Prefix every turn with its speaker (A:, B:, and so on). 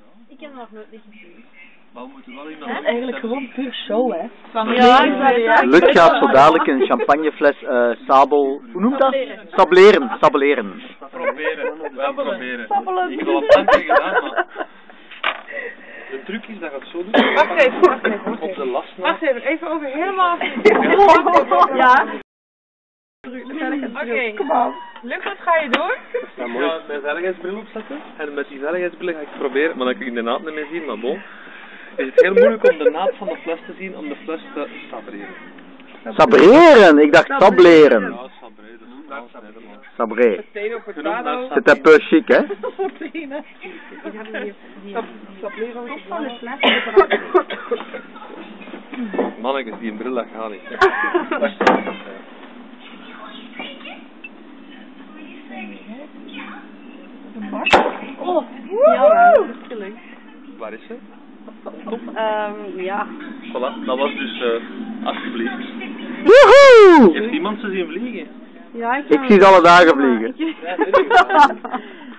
A: Ik heb nog nooit niet gezien.
B: Maar we moeten wel in
C: Het is eigenlijk gewoon puur show, hè.
A: Ja,
D: Luc gaat zo dadelijk een champagnefles sabel... Hoe noemt dat? Sableren. Sableren.
B: Proberen. Wel proberen.
C: Sabbelen.
B: Ik heb al een paar keer gedaan, maar... De truc is dat je het zo doet.
E: Wacht even.
B: Op de last na.
E: Wacht even over helemaal...
C: Ja.
E: Oké.
C: Kom aan.
E: Luc, wat ga je doen?
B: Ik ga mijn veiligheidsbril opzetten. En met die veiligheidsbril ga ik proberen, maar dan kan ik de naad niet meer zien, maar bon. Is het heel moeilijk om de naad van de fles te zien, om de fles te sabreren.
D: Sabreren? Ik dacht sableren.
B: Ja, sabreren. Dat is Nederlands.
D: Sabré.
E: Potato, potato.
D: C'est un peu chic, hè?
C: Van de fles.
B: Mannetjes, die een bril dat gaat niet.
A: Oh, ja, dat is gelukt.
B: Waar is ze?
A: Ja.
B: Voilà, dat was dus, alsjeblieft.
D: Woehoe!
B: Heeft iemand ze zien vliegen?
A: Ja,
D: Ik zie ze alle dagen vliegen.
B: Ja, weet ik wel.